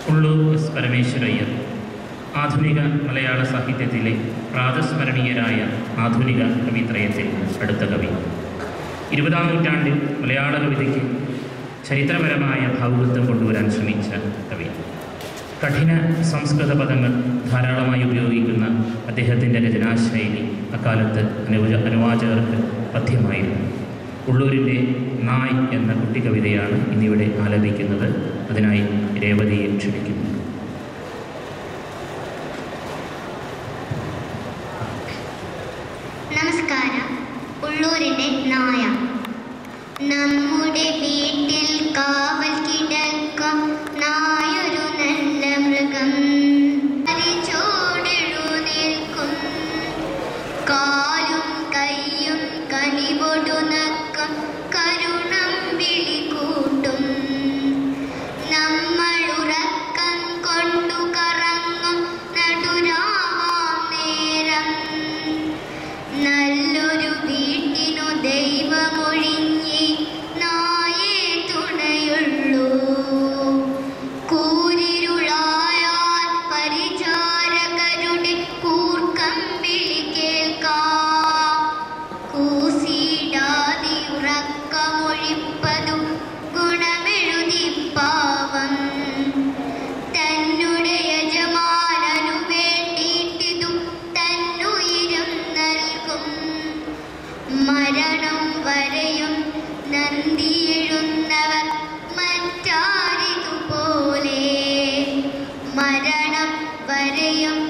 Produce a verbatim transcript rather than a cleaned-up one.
Ulloor S Parameswara Iyer ആധുനിക മലയാള സാഹിത്യത്തിലെ പ്രാതസ്മരണീയരായ ആധുനിക കവിത്രയത്തിൽ അടുത്ത കവി. ഇരുപതാം നൂറ്റാണ്ടിൽ മലയാള കവിതയ്ക്ക് ചരിത്രപരമായ ഭാവുകത്വം കൊണ്ടുവരാൻ ശ്രമിച്ച കവി. കഠിന സംസ്കൃത പദങ്ങൾ ധാരാളമായി ഉപയോഗിക്കുന്ന അദ്ദേഹത്തിൻ്റെ രചനാശൈലി അക്കാലത്ത് അനുവ അനുവാചകർക്ക് പഥ്യമായിരുന്നു. ഉള്ളൂരിൻ്റെ നായ് എന്ന കുട്ടിക്കവിതയാണ് ഇന്നിവിടെ ആലപിക്കുന്നത്. അതിനായി രേവതിയെ ക്ഷണിക്കുന്നു. നമസ്കാരം. ഉള്ളൂരിൻ്റെ നായ. നമ്മുടെ വീട്ടിൽ കാവൽ കിടക്കും നായൊരു നല്ല മൃഗം, ചോടെഴുന്നേൽക്കും, കാലും കൈയും കനിവൊടു നക്കും, കരുണം വിളികൂട്ടും. നമ്മൾ ഉറക്കം കൊണ്ടു കറങ്ങും നടുരാവാം നേരം, നല്ലൊരു വീട്ടിനു ദൈവമൊഴിഞ്ഞേ നായേ തുണയുള്ളൂ. കൂരിരുളായാൽ പരിചാരകരുടെ കൂർക്കം വിളി കേൾക്കാം. കൂസിടാതെ ഉറക്കമൊഴിപ്പതും ഗുണമെഴുതി പാവം. തന്നുടെ യജമാനനു വേണ്ടിയിട്ടിതും തന്നുയിരും നൽകും. മരണം വരെയും നന്ദിയെഴുന്നവർ മറ്റാരിതുപോലെ, മരണം വരെയും